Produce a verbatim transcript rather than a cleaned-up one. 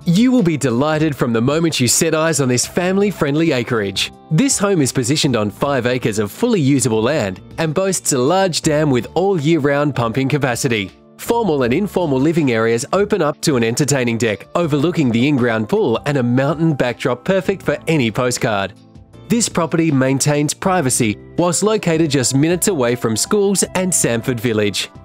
You will be delighted from the moment you set eyes on this family-friendly acreage. This home is positioned on five acres of fully usable land and boasts a large dam with all year-round pumping capacity. Formal and informal living areas open up to an entertaining deck overlooking the in-ground pool and a mountain backdrop perfect for any postcard. This property maintains privacy whilst located just minutes away from schools and Samford Village.